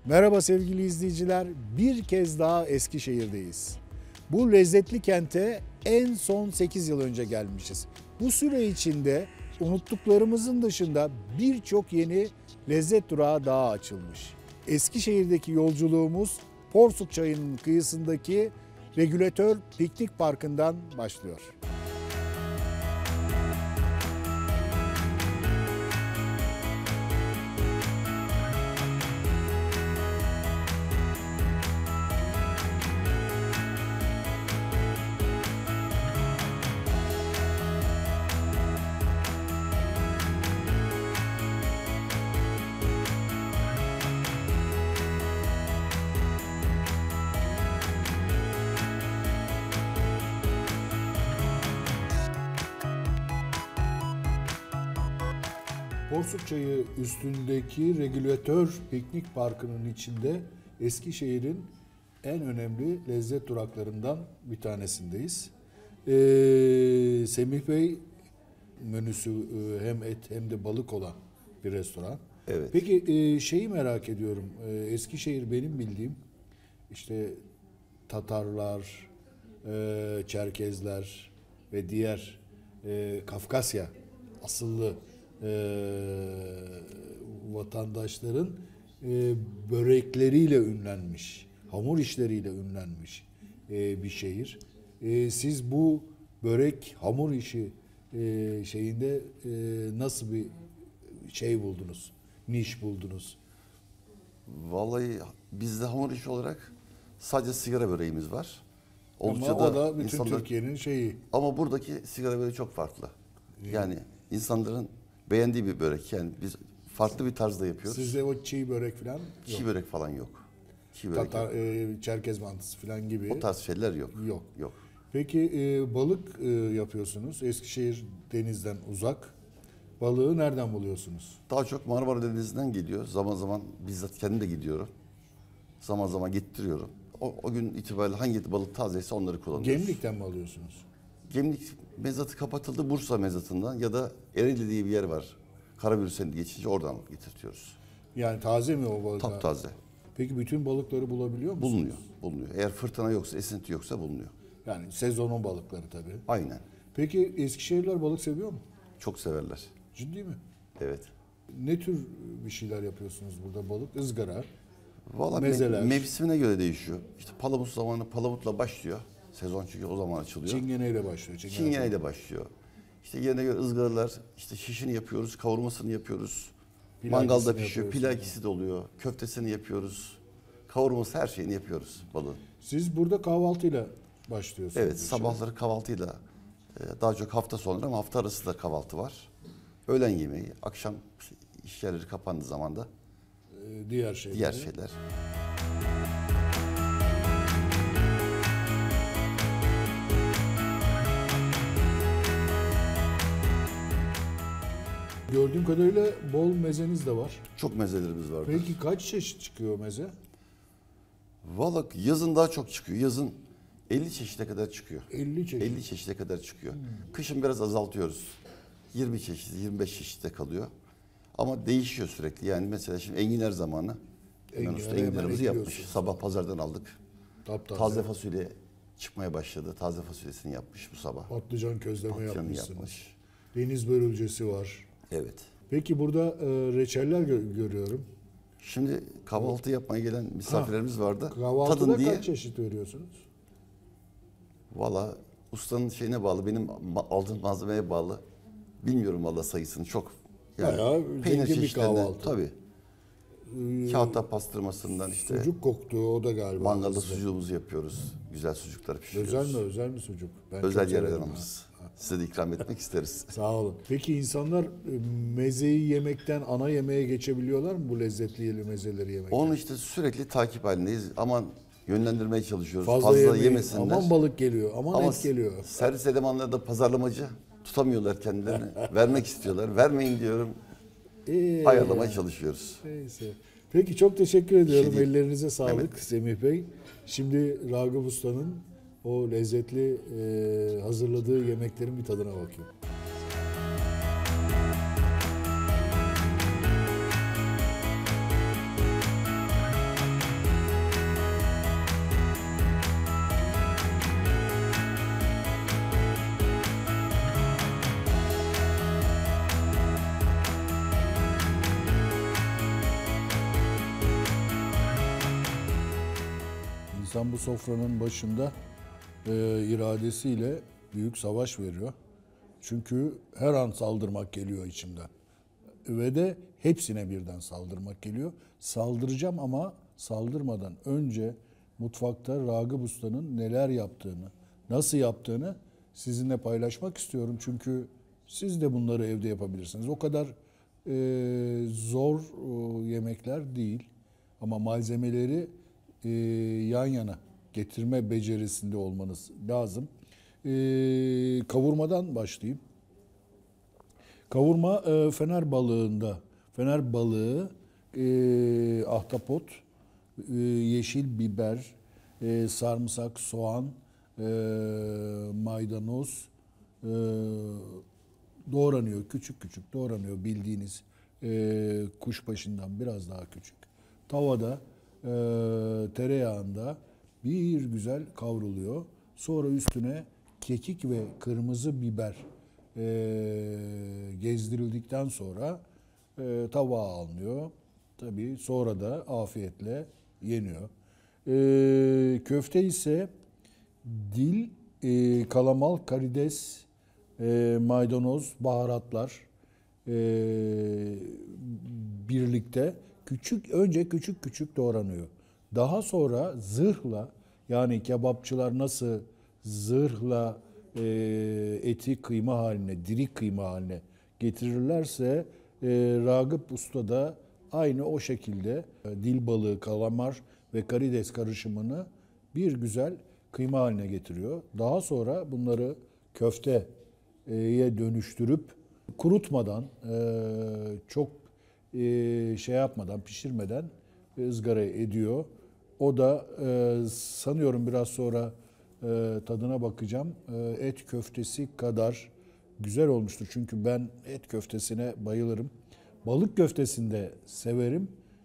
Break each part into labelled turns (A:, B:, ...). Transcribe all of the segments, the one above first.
A: Merhaba sevgili izleyiciler, bir kez daha Eskişehir'deyiz. Bu lezzetli kente en son 8 yıl önce gelmişiz. Bu süre içinde unuttuklarımızın dışında birçok yeni lezzet durağı daha açılmış. Eskişehir'deki yolculuğumuz Porsuk Çayı'nın kıyısındaki Regülatör Piknik Parkı'ndan başlıyor. Porsuk Çayı üstündeki Regülatör Piknik Parkı'nın içinde Eskişehir'in en önemli lezzet duraklarından bir tanesindeyiz. Semih Bey menüsü hem et hem de balık olan bir restoran.
B: Evet.
A: Peki şeyi merak ediyorum. Eskişehir benim bildiğim işte Tatarlar, Çerkezler ve diğer Kafkasya asıllı vatandaşların börekleriyle ünlenmiş, hamur işleriyle ünlenmiş bir şehir. Siz bu börek, hamur işi şeyinde nasıl bir şey buldunuz, niş buldunuz?
B: Vallahi bizde hamur işi olarak sadece sigara böreğimiz var.
A: Oldukça ama o da bütün Türkiye'nin şeyi.
B: Ama buradaki sigara böreği çok farklı. Yani insanların beğendiği bir börek. Yani biz farklı bir tarzda yapıyoruz.
A: Sizde o çiğ börek falan yok.
B: Çiğ börek falan yok. Çiğ börek
A: Tatar, Çerkez mantısı falan gibi.
B: O tarz şeyler yok.
A: Yok. Peki balık yapıyorsunuz. Eskişehir denizden uzak. Balığı nereden buluyorsunuz?
B: Daha çok Marmara Denizi'nden geliyor. Zaman zaman bizzat kendim de gidiyorum. Zaman zaman getiriyorum. O gün itibariyle hangi balık tazeyse onları kullanıyoruz.
A: Gemlik'ten mi alıyorsunuz?
B: Gemlik mezatı kapatıldı, Bursa mezatından ya da Ereğli diye bir yer var. Karabürsen'i geçince oradan getirtiyoruz.
A: Yani taze mi o balık?
B: Taptaze.
A: Peki bütün balıkları bulabiliyor musunuz?
B: Bulunuyor. Eğer fırtına yoksa, esinti yoksa bulunuyor.
A: Yani sezonun balıkları tabii.
B: Aynen.
A: Peki Eskişehirliler balık seviyor mu?
B: Çok severler.
A: Ciddi mi?
B: Evet.
A: Ne tür bir şeyler yapıyorsunuz burada balık? Izgara,
B: Vallahi
A: mezeler.
B: Mevsimine göre değişiyor. İşte palamut zamanı palamutla başlıyor. Sezon çünkü o zaman açılıyor.
A: Çingeneyle başlıyor.
B: Çingeneyle başlıyor. İşte yerine göre ızgaralar, işte şişini yapıyoruz, kavurmasını yapıyoruz. Mangalda pişiyor, pilakisi de oluyor. Köftesini yapıyoruz. Kavurması, her şeyini yapıyoruz balığın.
A: Siz burada kahvaltıyla başlıyorsunuz.
B: Evet, sabahları kahvaltıyla, daha çok hafta sonları ama hafta arası da kahvaltı var. Öğlen yemeği, akşam iş yerleri kapandığı zaman da
A: diğer şeyler. Gördüğüm kadarıyla bol mezeniz de var.
B: Çok mezelerimiz var.
A: Peki kaç çeşit çıkıyor meze?
B: Vallahi yazın daha çok çıkıyor. Yazın 50 çeşide kadar çıkıyor.
A: 50 çeşit.
B: 50 çeşide kadar çıkıyor. Kışın biraz azaltıyoruz. 20 çeşit, 25 çeşitte kalıyor. Ama değişiyor sürekli. Yani mesela şimdi enginar zamanı. Enginarımızı yapmış. Sabah pazardan aldık. Taze fasulye çıkmaya başladı. Taze fasulyesini yapmış bu sabah.
A: Patlıcan közleme yapmışsınız.
B: Yapmış.
A: Deniz börülcesi var.
B: Evet.
A: Peki burada reçeller görüyorum.
B: Şimdi kahvaltı yapmaya gelen misafirlerimiz vardı.
A: Kahvaltıda
B: Tadın diye.
A: kaç çeşit veriyorsunuz?
B: Valla ustanın şeyine bağlı, benim aldığım malzemeye bağlı. Bilmiyorum valla sayısını çok.
A: Yani bayağı zengin bir kahvaltı.
B: Tabii. Kağıtta pastırmasından işte.
A: Sucuk koktu o da galiba.
B: Mangalda sucuğumuzu yapıyoruz. Güzel sucuklar pişiriyoruz.
A: Özel mi sucuk? Ben
B: özel yerlerden alırız. Size de ikram etmek isteriz.
A: Sağ olun. Peki insanlar mezeyi yemekten ana yemeğe geçebiliyorlar mı bu lezzetli mezeleri yemekten?
B: Onu işte sürekli takip halindeyiz. Aman yönlendirmeye çalışıyoruz.
A: Fazla
B: yemesinler.
A: Aman balık geliyor, aman et geliyor.
B: Servis elemanları da pazarlamacı. Tutamıyorlar kendilerini. Vermek istiyorlar. Vermeyin diyorum. Ayarlamaya çalışıyoruz.
A: Neyse. Peki çok teşekkür ediyorum. Ellerinize sağlık Semih Bey. Şimdi Ragıp Usta'nın o lezzetli hazırladığı yemeklerin bir tadına bakayım. İnsan bu sofranın başında iradesiyle büyük savaş veriyor. Çünkü her an saldırmak geliyor içimden. Ve de hepsine birden saldırmak geliyor. Saldıracağım ama saldırmadan önce mutfakta Ragıp Usta'nın neler yaptığını, nasıl yaptığını sizinle paylaşmak istiyorum. Çünkü siz de bunları evde yapabilirsiniz. O kadar zor yemekler değil. Ama malzemeleri yan yana getirme becerisinde olmanız lazım. Kavurmadan başlayayım. Kavurma fener balığında. Fener balığı, ahtapot, yeşil biber, sarımsak, soğan, maydanoz doğranıyor. Küçük küçük doğranıyor bildiğiniz kuşbaşından biraz daha küçük. Tavada tereyağında bir güzel kavruluyor. Sonra üstüne kekik ve kırmızı biber gezdirildikten sonra tabağa alınıyor. Tabii sonra da afiyetle yeniyor. Köfte ise dil, kalamal, karides, maydanoz, baharatlar birlikte önce küçük küçük doğranıyor. Daha sonra zırhla, yani kebapçılar nasıl zırhla eti kıyma haline, diri kıyma haline getirirlerse Ragıp Usta da aynı o şekilde dil balığı, kalamar ve karides karışımını bir güzel kıyma haline getiriyor. Daha sonra bunları köfteye dönüştürüp kurutmadan, çok şey yapmadan, pişirmeden ızgara ediyor. O da sanıyorum biraz sonra tadına bakacağım. Et köftesi kadar güzel olmuştur. Çünkü ben et köftesine bayılırım. Balık köftesini de severim.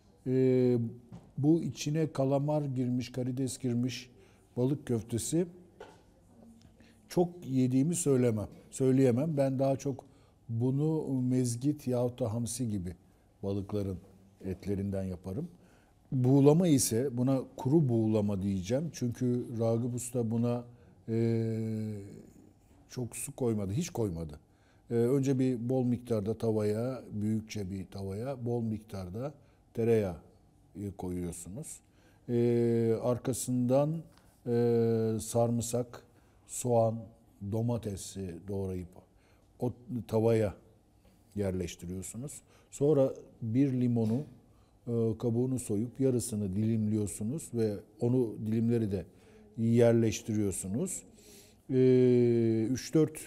A: Bu içine kalamar girmiş, karides girmiş balık köftesi çok yediğimi söyleyemem. Ben daha çok bunu mezgit yahut da hamsi gibi balıkların etlerinden yaparım. Buğulama ise buna kuru buğulama diyeceğim. Çünkü Ragıp Usta buna çok su koymadı, hiç koymadı. Önce bir bol miktarda tavaya, büyükçe bir tavaya bol miktarda tereyağı koyuyorsunuz. Arkasından sarımsak, soğan, domatesi doğrayıp o tavaya yerleştiriyorsunuz. Sonra bir limonu kabuğunu soyup yarısını dilimliyorsunuz ve onu dilimleri de yerleştiriyorsunuz. 3-4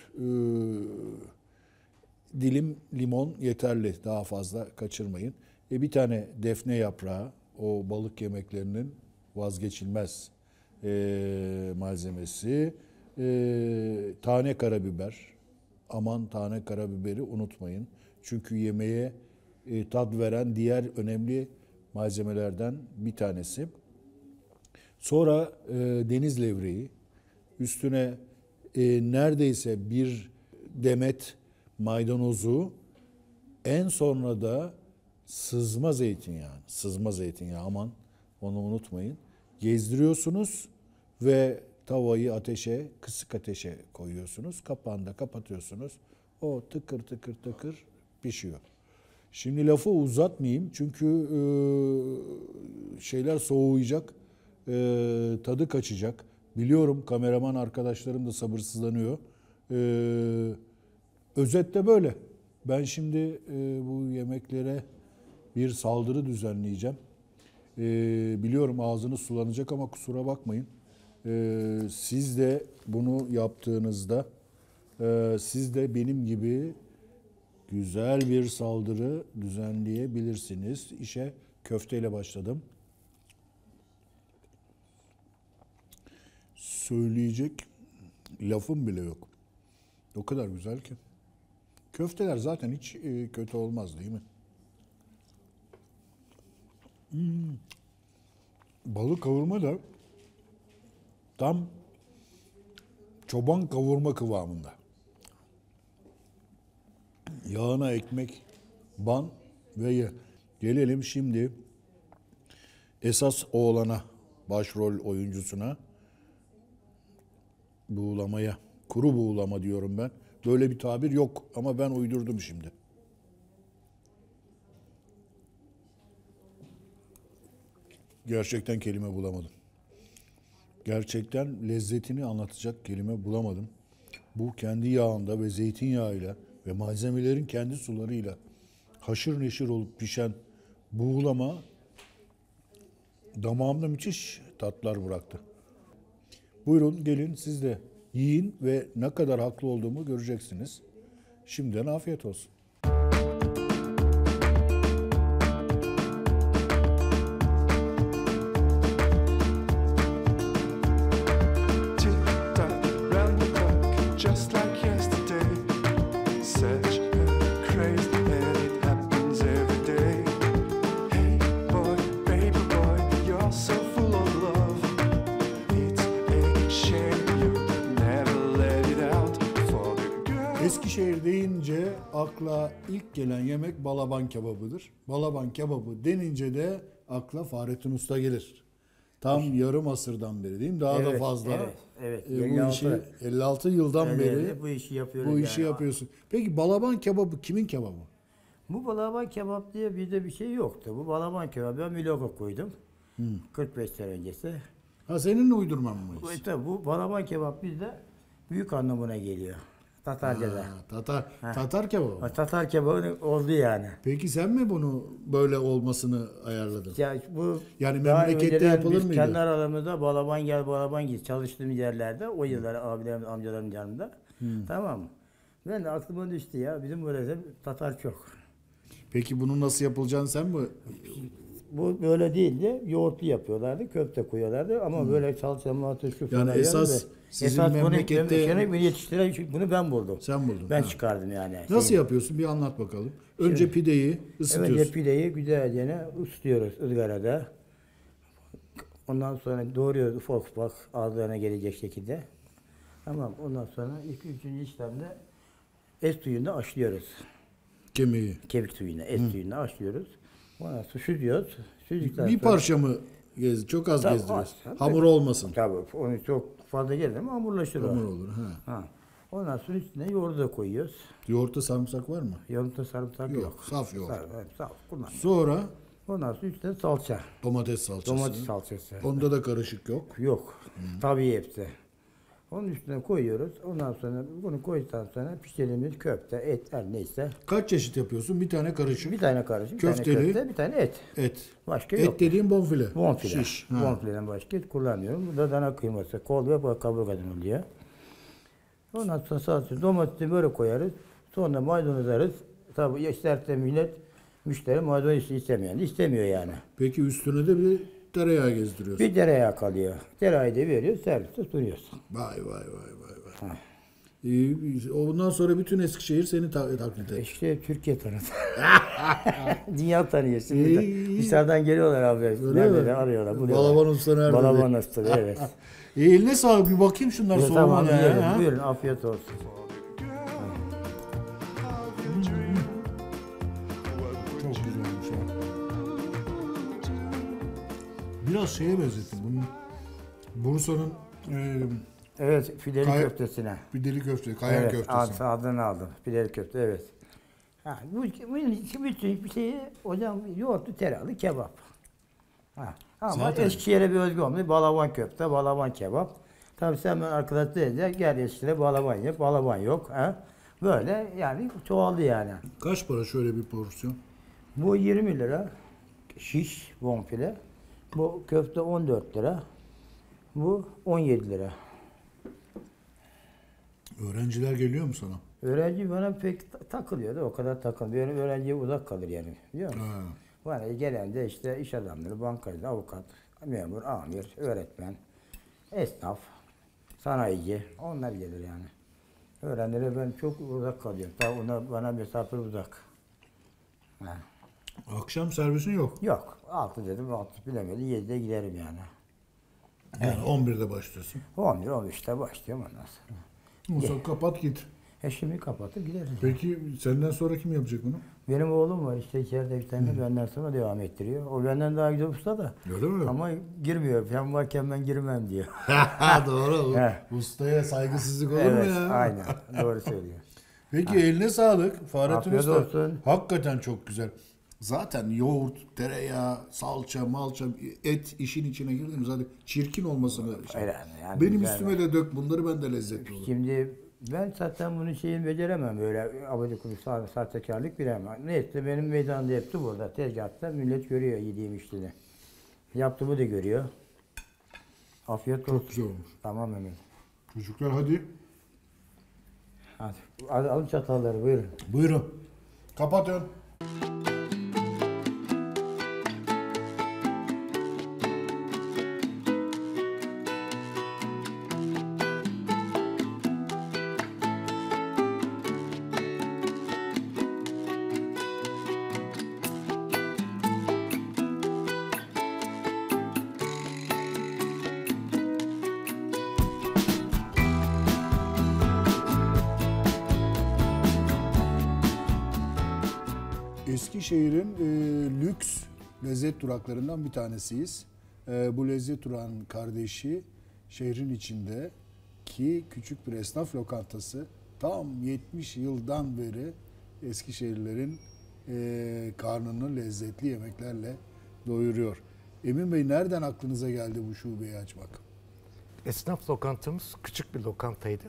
A: dilim limon yeterli. Daha fazla kaçırmayın. Bir tane defne yaprağı, o balık yemeklerinin vazgeçilmez malzemesi. Tane karabiber. Aman tane karabiberi unutmayın. Çünkü yemeğe tat veren diğer önemli malzemelerden bir tanesi. Sonra deniz levreği. Üstüne neredeyse bir demet maydanozu, en sonra da sızma zeytinyağı, aman onu unutmayın. Gezdiriyorsunuz ve tavayı kısık ateşe koyuyorsunuz. Kapağını da kapatıyorsunuz. O tıkır tıkır tıkır pişiyor. Şimdi lafı uzatmayayım çünkü şeyler soğuyacak, tadı kaçacak. Biliyorum kameraman arkadaşlarım da sabırsızlanıyor. Özetle böyle. Ben şimdi bu yemeklere bir saldırı düzenleyeceğim. Biliyorum ağzınız sulanacak ama kusura bakmayın. Siz de bunu yaptığınızda siz de benim gibi güzel bir saldırı düzenleyebilirsiniz. İşe köfteyle başladım. Söyleyecek lafım bile yok. O kadar güzel ki. Köfteler zaten hiç kötü olmaz değil mi? Balık kavurma da tam çoban kavurma kıvamında. Yağına ekmek, ban ve ye. Gelelim şimdi esas oğlana. başrol oyuncusuna buğulamaya, kuru buğulama diyorum ben. Böyle bir tabir yok ama ben uydurdum şimdi. Gerçekten kelime bulamadım. Gerçekten lezzetini anlatacak kelime bulamadım. Bu kendi yağında ve zeytinyağıyla ve malzemelerin kendi sularıyla haşır neşir olup pişen buğulama damağımda müthiş tatlar bıraktı. Buyurun gelin siz de yiyin ve ne kadar haklı olduğumu göreceksiniz. Şimdiden afiyet olsun.
C: Tick-tock, round the clock, just like yesterday. Such a crazy and it happens every day. Hey boy, baby boy, you're so full of love. It's a shame you never let it out for the girl.
A: Eskişehir deyince akla ilk gelen yemek balaban kebabıdır. Balaban kebabı denince de akla Fahrettin Usta gelir. Tam yarım asırdan beri değil mi? Daha da
D: Evet,
A: fazla.
D: evet.
A: Bu
D: 56
A: işi 56 yıldan
D: Evet,
A: beri
D: bu işi yapıyoruz
A: bu işi
D: yani.
A: yapıyorsun. Peki balaban kebabı kimin kebabı?
D: Bu balaban kebap diye bizde bir şey yoktu. Bu balaban kebabı ben bir logo koydum. 45 sene öncesi.
A: Ha senin uydurman mı?
D: Tabii bu balaban kebap bizde büyük anlamına geliyor. Tatarca'da.
A: Tatar kebabı.
D: Ha, Tatar kebabı oldu yani.
A: Peki sen mi bunu böyle olmasını ayarladın?
D: Ya bu
A: Yani
D: daha
A: memlekette
D: önceden
A: yapılır
D: biz
A: mıydı?
D: kendi aramızda balaban gel balaban git çalıştığım yerlerde o yıllar abilerim amcalarım yanında. Tamam mı? Ben de aklıma düştü ya bizim burada Tatar çok.
A: Peki bunu nasıl yapılacağını sen mi?
D: Bu böyle değildi. Yoğurtlu yapıyorlardı, köfte koyuyorlardı ama böyle salça muhatı şu
A: Yani
D: falan
A: esas
D: yani de-
A: sizin
D: esas
A: memlekette-
D: bunu yetiştiren bunu ben buldum.
A: Sen buldun.
D: Ben
A: Ha.
D: çıkardım yani.
A: Nasıl
D: Şeyi.
A: yapıyorsun? Bir anlat bakalım. Önce pideyi ısıtıyorsun.
D: Önce pideyi güzelce ısıtıyoruz ızgarada. Ondan sonra doğruyoruz ufak ufak ağızlarına gelecek şekilde. Tamam. Ondan sonra üçüncü işlemde et suyunda haşlıyoruz.
A: Kemiği.
D: Kemik suyunda, et suyunda haşlıyoruz. Ondan sonra süzüyoruz. Süzdükten
A: Bir
D: sonra-
A: parça mı çok az
D: Tabii,
A: gezdiriyorsun?
D: az.
A: Hamur olmasın.
D: Tabii onu çok fazla gelir ama hamurlaşır o.
A: Hamur olur. Ha.
D: Ha. Ondan sonra üstüne yoğurdu da koyuyoruz.
A: Yoğurtta sarımsak var mı?
D: Yoğurtta sarımsak
A: Yok,
D: yok.
A: saf yoğurt.
D: Saf kullan.
A: Sonra
D: Ondan sonra üstüne salça.
A: domates salçası.
D: Domates salçası.
A: Onda da karışık yok.
D: Yok. Tabii hepsi. Onun üstüne koyuyoruz. Ondan sonra bunu koyduktan sonra pişirdiğimiz köfte, et her neyse.
A: Kaç çeşit yapıyorsun? Bir tane karışık.
D: Bir tane karışık, bir
A: Köfteli.
D: tane köfte, bir tane et.
A: Et.
D: Başka
A: Et
D: yok.
A: dediğin bonfile.
D: Bonfile.
A: Şiş. Ha.
D: Bonfileden başka et kullanmıyorum. Bu da dana kıyması. Kol ve kaburgadan oluyor. Ondan sonra salça, domatesi böyle koyarız. Sonra maydanoz arız. Tabii isterse müşteri maydanoz istemiyor. İstemiyor yani.
A: Peki üstüne de bir tereyağı gezdiriyorsun.
D: Bir tereyağı kalıyor. Tereyağı da veriyor, serviste sunuyorsun.
A: Vay vay vay vay vay. Ondan sonra bütün Eskişehir seni taklit et.
D: İşte Türkiye tanıdı. Dünya tanıyor şimdi. de.
A: İyi.
D: Dışarıdan geliyorlar abi.
A: Öyle
D: Nerede
A: mi?
D: de arıyorlar. buluyorlar.
A: Balaban Usta nerede?
D: Balaban Usta, evet.
A: Eline sağlık bir bakayım şunlar
D: Evet,
A: soğuma
D: tamam,
A: ne
D: buyurun,
A: ya?
D: buyurun, afiyet olsun.
A: Çok güzel olmuş ya. Biraz şeye benzettim. Bunun Bursa'nın
D: Evet, fideli
A: Kay-
D: köftesine.
A: pideli köfte, kayan
D: Evet,
A: köftesi.
D: adını aldım. Fideli köfte, evet. Ha, bunun için bütün bir şeyi, hocam yoğurtlu tereyağlı kebap. Ha. Ama
A: Zaten-
D: Eskişehir'e bir özgü olmuş. Balaban köfte, balaban kebap. Tabii sen ben arkadaş deyince gel Eskişehir'e balaban yap, balaban yok. Ha. Böyle yani çoğaldı yani.
A: Kaç para şöyle bir porsiyon?
D: Bu 20 lira şiş bonfile. Bu köfte 14 lira. Bu 17 lira.
A: Öğrenciler geliyor mu sana?
D: Öğrenci bana pek takılıyordu. O kadar takılmıyor. Benim öğrenciye uzak kalır yani. Biliyor musun?
A: Ha.
D: Bana gelen de işte iş adamları, bankacı, avukat, memur, amir, öğretmen, esnaf, sanayici. Onlar gelir yani. Öğrencilere ben çok uzak kalıyorum. Tabii bana mesafe uzak. Ha.
A: Akşam servisin yok.
D: Yok. 6 dedim, 6 bilemedi. 7'de giderim yani.
A: Yani 11'de başlıyorsun.
D: 11-13'te başlıyorum ondan sonra.
A: Musa kapat git.
D: Şimdi kapatıp gideriz.
A: Peki senden sonra kim yapacak bunu?
D: Benim oğlum var işte içeride bir tane benden sonra devam ettiriyor. O benden daha güzel usta da.
A: Öyle mi?
D: Ama girmiyor. Sen varken ben girmem diyor.
A: Doğru.
D: He.
A: Ustaya saygısızlık olur mu
D: Evet,
A: ya?
D: aynen. Doğru söylüyor.
A: Peki eline sağlık Fahrettin
D: Afiyet
A: Usta.
D: olsun.
A: Hakikaten çok güzel. Zaten yoğurt, tereyağı, salça, malça, et işin içine girdi mi zaten çirkin olmasını.
D: Öyle yani
A: Benim
D: güzel.
A: üstüme de dök bunları, ben de lezzetli olur.
D: Şimdi ben zaten bunun şeyini beceremem. Böyle abidik sahtekarlık bilemem. Neyse benim meydanda hepsi burada. Tezgahta millet görüyor yediğim içtiğini. Yaptığımı da görüyor. Afiyet olsun.
A: Çok güzel olmuş.
D: Tamam Emin.
A: Çocuklar hadi.
D: Hadi alın çatalları buyurun.
A: Buyurun. Kapatın. Eskişehir'in lüks lezzet duraklarından bir tanesiyiz. Bu lezzet durağının kardeşi şehrin içinde ki küçük bir esnaf lokantası, tam 70 yıldan beri Eskişehirlilerin karnını lezzetli yemeklerle doyuruyor. Emin Bey, nereden aklınıza geldi bu şubeyi açmak?
E: Esnaf lokantamız küçük bir lokantaydı.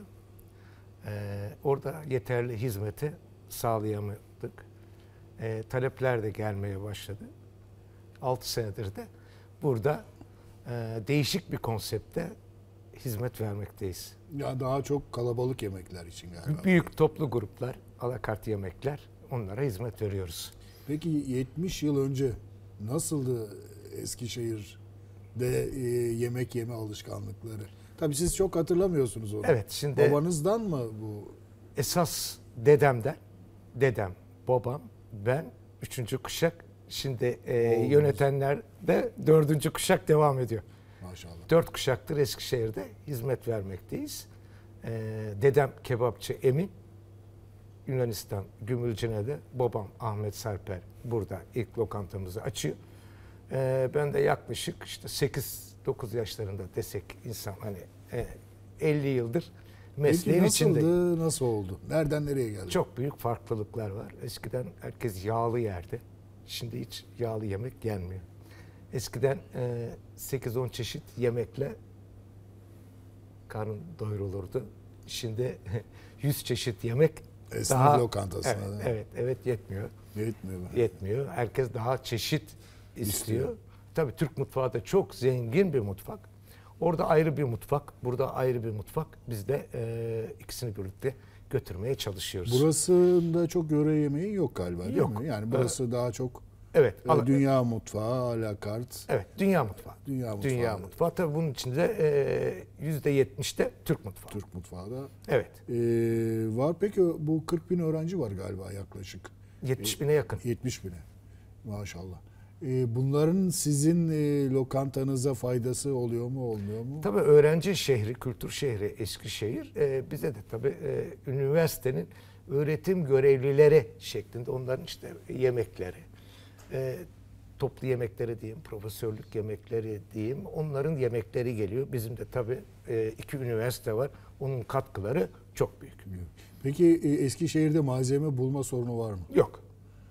E: Orada yeterli hizmeti sağlayamadık. Talepler de gelmeye başladı. 6 senedir de burada değişik bir konsepte hizmet vermekteyiz.
A: Ya daha çok kalabalık yemekler için galiba.
E: Büyük toplu gruplar, alakart yemekler, onlara hizmet veriyoruz.
A: Peki 70 yıl önce nasıldı Eskişehir'de yemek yeme alışkanlıkları? Tabii siz çok hatırlamıyorsunuz onu.
E: Evet, şimdi
A: Babanızdan mı bu?
E: esas dedem, babam, ben 3. kuşak. Şimdi yönetenler de 4. kuşak devam ediyor.
A: Maşallah.
E: 4 kuşaktır Eskişehir'de hizmet vermekteyiz. Dedem kebapçı Emin, Yunanistan Gümülcine'de, babam Ahmet Serper burada ilk lokantamızı açıyor. Ben de yaklaşık işte 8-9 yaşlarında desek insan hani 50 yıldır mesleğin
A: Peki
E: içinde.
A: nasıldı, nasıl oldu? Nereden nereye geldi?
E: Çok büyük farklılıklar var. Eskiden herkes yağlı yerdi. Şimdi hiç yağlı yemek yenmiyor. Eskiden 8-10 çeşit yemekle karın doyurulurdu. Şimdi 100 çeşit yemek
A: Esnaf
E: daha
A: lokantasına.
E: evet yetmiyor.
A: Yetmiyor mu?
E: Yetmiyor. Herkes daha çeşit istiyor.
A: İstiyor.
E: Tabii Türk mutfağı da çok zengin bir mutfak. Orada ayrı bir mutfak, burada ayrı bir mutfak. Biz de ikisini birlikte götürmeye çalışıyoruz.
A: Burasında çok yöre yemeği yok galiba, değil
E: Yok.
A: mi? Yani burası daha çok
E: Evet.
A: dünya mutfağı, alakart.
E: Evet, dünya mutfağı.
A: Dünya mutfağı.
E: Dünya mutfağı. Tabii bunun içinde %70'de Türk mutfağı.
A: Türk mutfağı da
E: Evet.
A: var. Peki bu 40 bin öğrenci var galiba yaklaşık.
E: 70 bine yakın.
A: 70 bine. Maşallah. Bunların sizin lokantanıza faydası oluyor mu, olmuyor mu?
E: Tabii öğrenci şehri, kültür şehri Eskişehir. Bize de tabii üniversitenin öğretim görevlileri şeklinde onların işte yemekleri, toplu yemekleri diyeyim, profesörlük yemekleri diyeyim, onların yemekleri geliyor. Bizim de tabii 2 üniversite var. Onun katkıları çok büyük.
A: Peki Eskişehir'de malzeme bulma sorunu var mı?
E: Yok.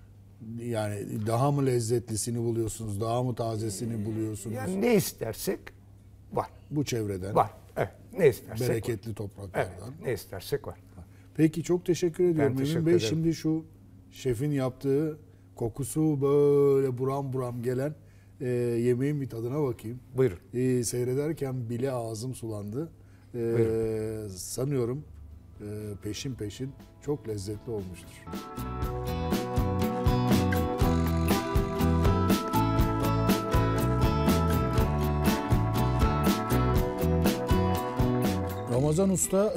A: Yani daha mı lezzetlisini buluyorsunuz, daha mı tazesini buluyorsunuz?
E: Yani ne istersek var.
A: Bu çevreden,
E: Var. Evet. Ne istersek var.
A: bereketli
E: Evet.
A: topraklardan.
E: Ne istersek var.
A: Peki çok teşekkür ediyorum
E: teşekkür
A: Emin Bey.
E: ederim.
A: Şimdi şu şefin yaptığı kokusu böyle buram buram gelen yemeğin bir tadına bakayım.
E: Buyurun.
A: Seyrederken bile ağzım sulandı. Sanıyorum peşin peşin çok lezzetli olmuştur. Ramazan Usta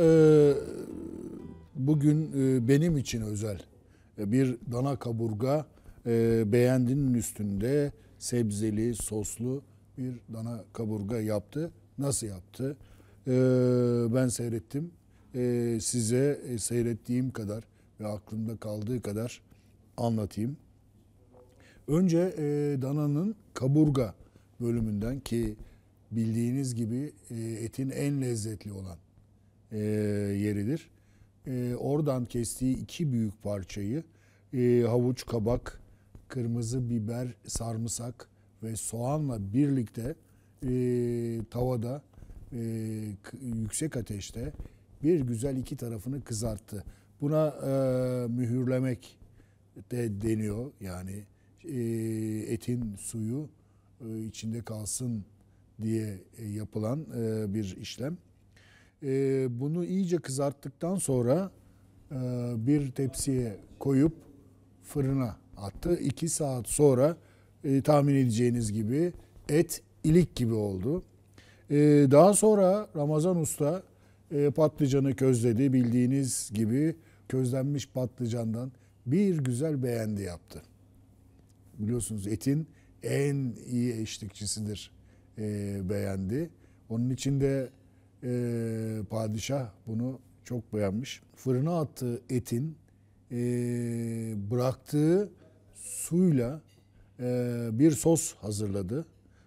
A: bugün benim için özel bir dana kaburga beğendinin üstünde sebzeli, soslu bir dana kaburga yaptı. Nasıl yaptı? Ben seyrettim. size seyrettiğim kadar ve aklımda kaldığı kadar anlatayım. Önce dananın kaburga bölümünden, ki bildiğiniz gibi etin en lezzetli olan yeridir. Oradan kestiği 2 büyük parçayı havuç, kabak, kırmızı biber, sarımsak ve soğanla birlikte tavada yüksek ateşte bir güzel 2 tarafını kızarttı. Buna mühürlemek de deniyor. Yani etin suyu içinde kalsın diye yapılan bir işlem. Bunu iyice kızarttıktan sonra bir tepsiye koyup fırına attı. 2 saat sonra tahmin edeceğiniz gibi et ilik gibi oldu. Daha sonra Ramazan Usta patlıcanı közledi. Bildiğiniz gibi közlenmiş patlıcandan bir güzel beğendi yaptı. Biliyorsunuz etin en iyi eşlikçisidir beğendi. Onun için de padişah bunu çok beğenmiş. Fırına attığı etin bıraktığı suyla bir sos hazırladı.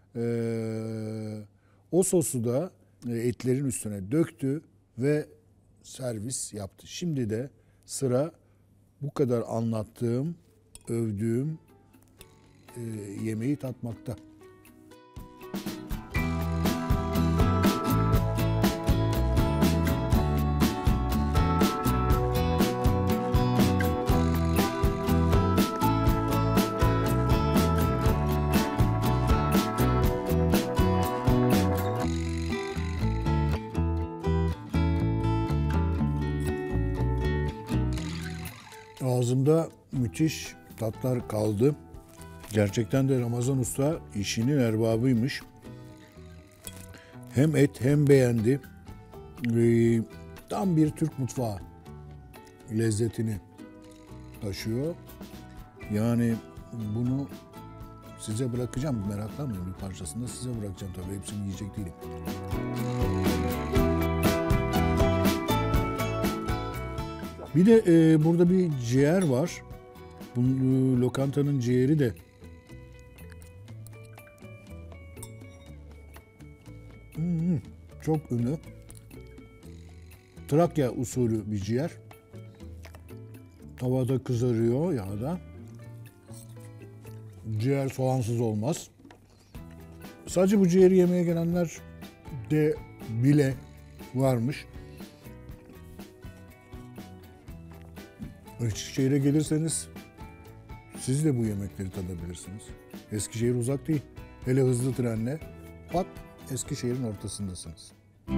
A: O sosu da etlerin üstüne döktü ve servis yaptı. Şimdi de sıra bu kadar anlattığım, övdüğüm yemeği tatmakta. Ağzımda müthiş tatlar kaldı. Gerçekten de Ramazan Usta işinin erbabıymış. Hem et hem beğendi. Tam bir Türk mutfağı lezzetini taşıyor. Yani bunu size bırakacağım. Meraklanmayın, bir parçasını da size bırakacağım. Tabii hepsini yiyecek değilim. Bir de burada bir ciğer var. Bu lokantanın ciğeri de çok ünlü. Trakya usulü bir ciğer. Tavada kızarıyor yağda. Ciğer soğansız olmaz. Sadece bu ciğeri yemeye gelenler de bile varmış. Eskişehir'e gelirseniz siz de bu yemekleri tadabilirsiniz. Eskişehir uzak değil. Hele hızlı trenle pat Eskişehir'in ortasındasınız.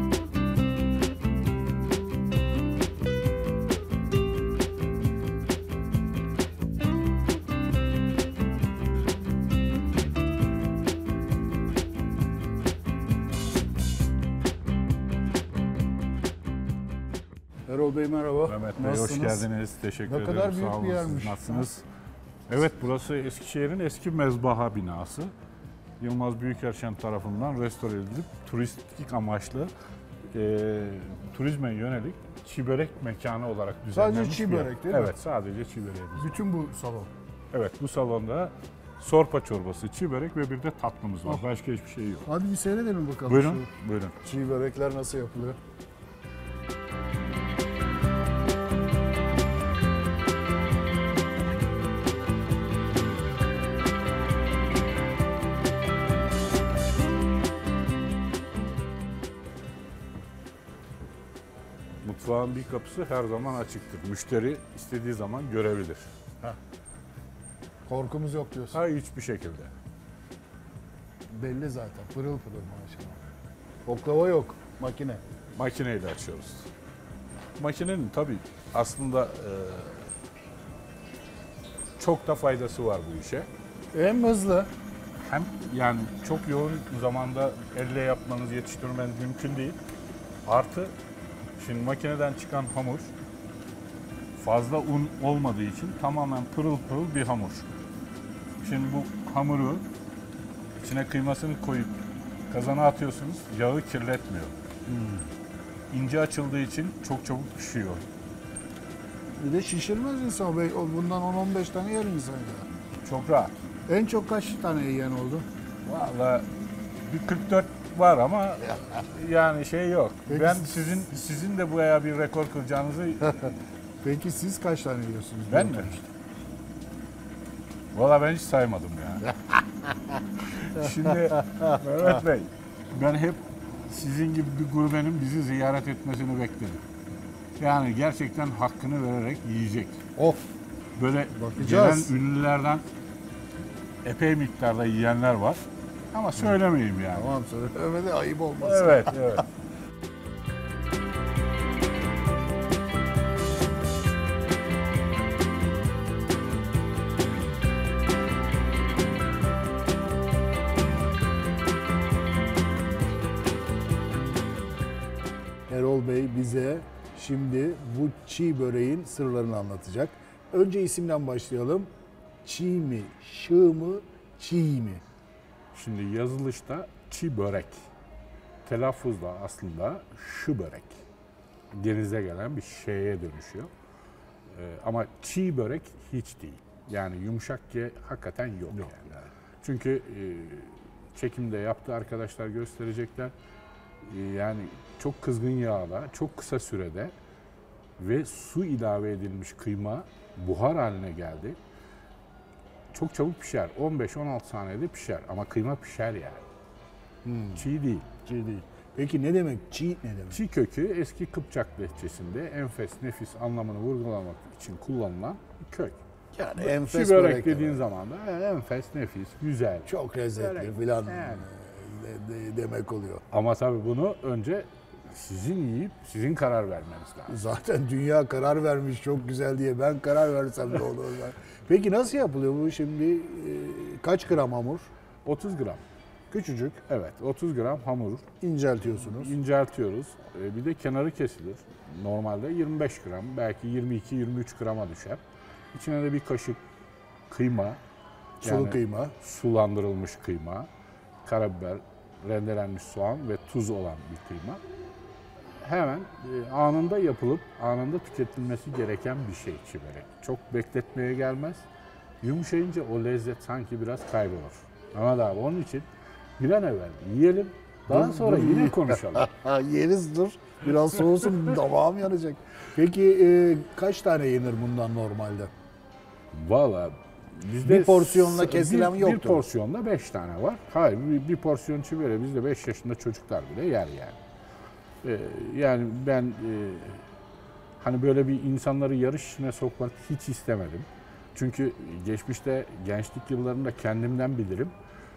A: Erol Bey merhaba.
F: Mehmet Bey
A: Nasılsınız?
F: hoş geldiniz. Teşekkür ederim.
A: Ne kadar
F: Sağ
A: büyük
F: olun.
A: bir yermiş.
F: Siz nasılsınız? Evet, burası Eskişehir'in eski mezbaha binası. Yılmaz Büyükerşen tarafından restore edilip turistik amaçlı turizme yönelik çiğ börek mekanı olarak düzenlenmiş.
A: çiğ
F: bir yer.
A: börek değil mi?
F: Evet, sadece çiğ böreğimiz.
A: Bütün bu salon.
F: Evet, bu salonda sorpa çorbası, çiğ börek ve bir de tatlımız var.
A: Oh.
F: Başka hiçbir şey yok.
A: Hadi bir seyredelim bakalım.
F: Buyurun, buyurun.
A: Şu çiğ börekler nasıl yapılıyor?
F: Mutfağın bir kapısı her zaman açıktır. Müşteri istediği zaman görebilir.
A: Korkumuz yok diyorsun.
F: Hayır, hiçbir şekilde.
A: Belli zaten. Pırıl pırıl maşallah. Oklava yok. Makine.
F: Makineyle açıyoruz. Makinenin tabii aslında çok da faydası var bu işe.
A: Hem hızlı.
F: Hem yani çok yoğun zamanda elle yapmanız, yetiştirmeniz mümkün değil. Artı şimdi makineden çıkan hamur fazla un olmadığı için tamamen pırıl pırıl bir hamur. Şimdi bu hamuru içine kıymasını koyup kazana atıyorsunuz, yağı kirletmiyor. ince açıldığı için çok çabuk pişiyor.
A: Bir de şişirmez insan. Bundan 10-15 tane yer insan ya.
F: Çok rahat.
A: En çok kaç tane yiyen oldu?
F: Vallahi bir 44 var ama yani şey yok.
A: Peki.
F: Ben sizin de buraya bir rekor kıracağınızı
A: Peki siz kaç tane yiyorsunuz?
F: ben mi? Vallahi ben hiç saymadım ya. Şimdi Mehmet Bey, ben hep sizin gibi bir gurbenin bizi ziyaret etmesini bekledim. Yani gerçekten hakkını vererek yiyecek.
A: Of.
F: Böyle
A: Bakacağız.
F: gelen ünlülerden epey miktarda yiyenler var. Ama söylemeyeyim yani.
A: Tamam söylemede ayıp olmasın.
F: Evet, evet.
A: Erol Bey bize şimdi bu çiğ böreğin sırlarını anlatacak. Önce isimden başlayalım. Çiğ mi, şığ mı, çiğ mi?
F: Şimdi yazılışta çiğ börek. Telaffuzda aslında şu börek. Denize gelen bir şeye dönüşüyor. Ama çiğ börek hiç değil. Yani yumuşak ki hakikaten yok. Yani. Çünkü çekimde yaptığı arkadaşlar gösterecekler. Yani çok kızgın yağda, çok kısa sürede ve su ilave edilmiş kıyma buhar haline geldi. Çok çabuk pişer. 15-16 saniyede pişer ama kıyma pişer yani. Çiğ değil.
A: Çiğ değil. Peki ne demek çiğ ne demek?
F: Çiğ kökü eski Kıpçak lehçesinde enfes, nefis anlamını vurgulamak için kullanılan bir kök.
A: Yani
F: Çiğ
A: enfes
F: börek
A: börek
F: dediğin
A: demek.
F: zaman da enfes, nefis, güzel.
A: Çok lezzetli
F: Börek.
A: filan
F: Yani.
A: demek oluyor.
F: Ama tabii bunu önce sizin yiyip sizin karar vermeniz lazım.
A: Zaten dünya karar vermiş çok güzel diye ben karar versem de olur. Peki nasıl yapılıyor bu şimdi? Kaç gram hamur?
F: 30 gram.
A: Küçücük.
F: Evet, 30 gram hamur
A: İnceltiyorsunuz.
F: inceltiyoruz. Bir de kenarı kesilir. Normalde 25 gram, belki 22-23 grama düşer. İçine de bir kaşık kıyma,
A: Sulu kıyma.
F: sulandırılmış kıyma, karabiber, rendelenmiş soğan ve tuz olan bir kıyma. Hemen anında yapılıp anında tüketilmesi gereken bir şey çiğ börek. Çok bekletmeye gelmez. Yumuşayınca o lezzet sanki biraz kaybolur. Mehmet abi onun için bir an evvel yiyelim. Daha sonra yine konuşalım.
A: Yeriz dur. Biraz soğusun damağım yanacak. Peki kaç tane yenir bundan normalde?
F: Valla bizde
A: Bir porsiyonla kesilen
F: bir
A: yoktur.
F: porsiyonda 5 tane var. Hayır bir porsiyon çiğ böreği bizde 5 yaşında çocuklar bile yer yani. Yani ben hani böyle bir insanları yarış içine sokmak hiç istemedim. Çünkü geçmişte gençlik yıllarında kendimden bilirim.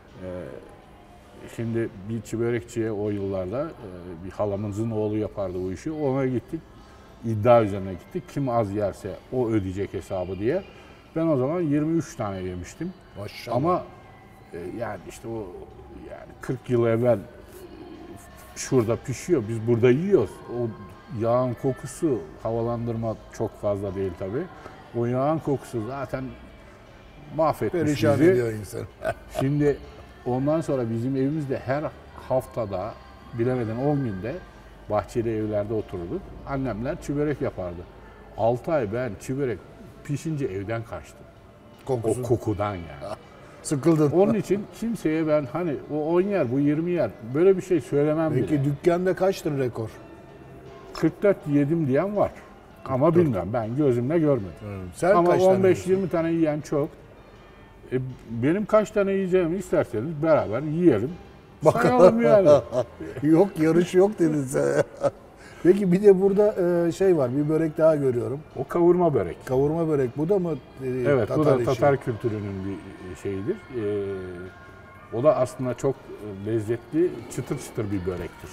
F: Şimdi bir çiğ börekçiye o yıllarda bir halamızın oğlu yapardı bu işi. Ona gittik. İddia üzerine gittik. Kim az yerse o ödeyecek hesabı diye. Ben o zaman 23 tane yemiştim.
A: Maşallah.
F: Ama yani işte o yani 40 yıl evvel şurada pişiyor. Biz burada yiyoruz. O yağın kokusu, havalandırma çok fazla değil tabii. O yağın kokusu zaten mahvetmiş
A: Perişan
F: bizi.
A: ediyor insan.
F: Şimdi ondan sonra bizim evimizde her haftada bilemeden 10 günde bahçeli evlerde otururduk. Annemler çiğ börek yapardı. 6 ay ben çiğ börek pişince evden kaçtım.
A: Kokusu.
F: O kokudan yani.
A: Sıkıldın.
F: Onun için kimseye ben hani o 10 yer bu 20 yer böyle bir şey söylemem
A: Peki
F: bile.
A: dükkanda kaçtır rekor?
F: 44 yedim diyen var. Ama bilmem ben gözümle görmedim.
A: Sen
F: Ama
A: kaç tane
F: 15-20 tane yiyen çok. Benim kaç tane yiyeceğimi isterseniz beraber yiyelim. Sayalım yani.
A: Yok yarış yok dedin sen. Peki bir de burada şey var, bir börek daha görüyorum.
F: O kavurma börek.
A: Kavurma börek. Bu da mı
F: Evet, bu da
A: işi?
F: Tatar kültürünün bir şeyidir. O da aslında çok lezzetli, çıtır çıtır bir börektir.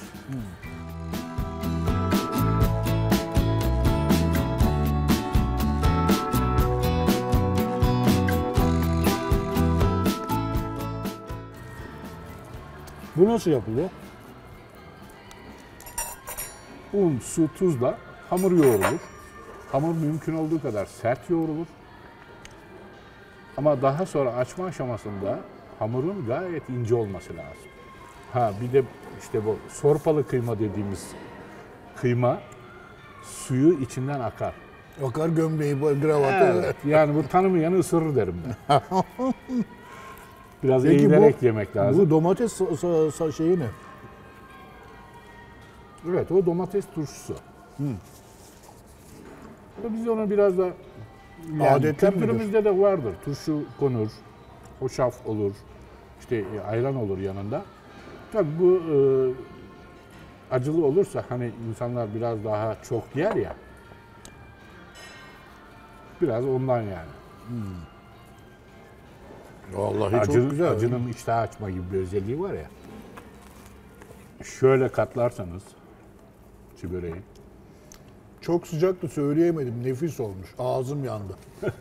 A: Bu nasıl yapılıyor?
F: Un, su, tuzla hamur yoğrulur. Hamur mümkün olduğu kadar sert yoğrulur. Ama daha sonra açma aşamasında hamurun gayet ince olması lazım. Ha bir de işte bu sorpalı kıyma dediğimiz kıyma suyu içinden akar.
A: Akar gömleği, kravatı.
F: Evet, yani bu tanımayanı ısırır derim ben. Biraz
A: Peki
F: eğilerek yemek lazım.
A: Bu domates şeyi ne?
F: Evet, o domates turşusu. Biz onu biraz da yani
A: Adetten
F: kültürümüzde de vardır. Turşu konur, hoşaf olur, işte ayran olur yanında. Tabii bu acılı olursa hani insanlar biraz daha çok yer ya. Biraz ondan yani.
A: Vallahi çok güzel.
F: Acının iştah açma gibi bir özelliği var ya. Şöyle katlarsanız çi böreği.
A: Çok sıcaktı, söyleyemedim. Nefis olmuş. Ağzım yandı.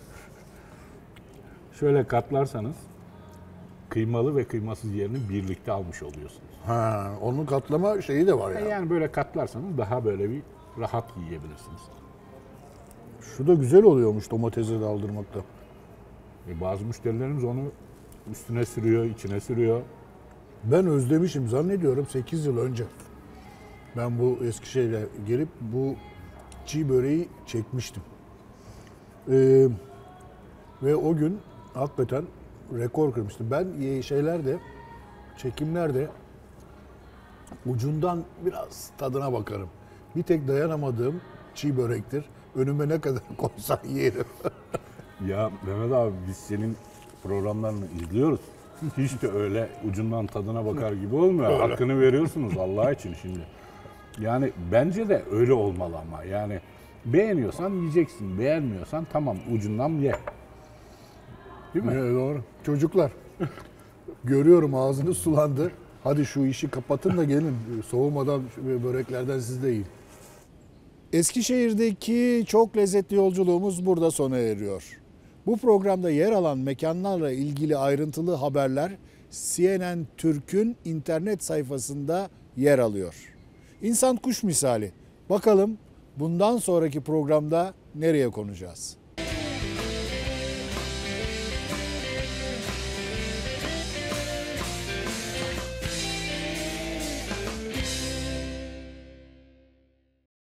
F: Şöyle katlarsanız kıymalı ve kıymasız yerini birlikte almış oluyorsunuz.
A: Ha, onun katlama şeyi de var ya.
F: Yani böyle katlarsanız daha böyle bir rahat yiyebilirsiniz.
A: Şu da güzel oluyormuş domatesi daldırmakta.
F: Bazı müşterilerimiz onu üstüne sürüyor, içine sürüyor.
A: Ben özlemişim zannediyorum 8 yıl önce. Ben bu Eskişehir'e gelip bu çiğ böreği çekmiştim. Ve o gün hakikaten rekor kırmıştım. Ben çekimlerde ucundan biraz tadına bakarım. Bir tek dayanamadığım çiğ börektir. Önüme ne kadar koysan yerim.
F: Ya Mehmet abi biz senin programlarını izliyoruz. Hiç de öyle ucundan tadına bakar gibi olmuyor. Hakkını veriyorsunuz Allah için şimdi. Yani bence de öyle olmalı ama. Yani beğeniyorsan yiyeceksin. Beğenmiyorsan tamam ucundan ye. Değil mi?
A: Evet, doğru. Çocuklar görüyorum ağzınız sulandı. Hadi şu işi kapatın da gelin. Soğumadan böreklerden siz de yiyin. Eskişehir'deki çok lezzetli yolculuğumuz burada sona eriyor. Bu programda yer alan mekanlarla ilgili ayrıntılı haberler CNN Türk'ün internet sayfasında yer alıyor. İnsan kuş misali. Bakalım bundan sonraki programda nereye konacağız?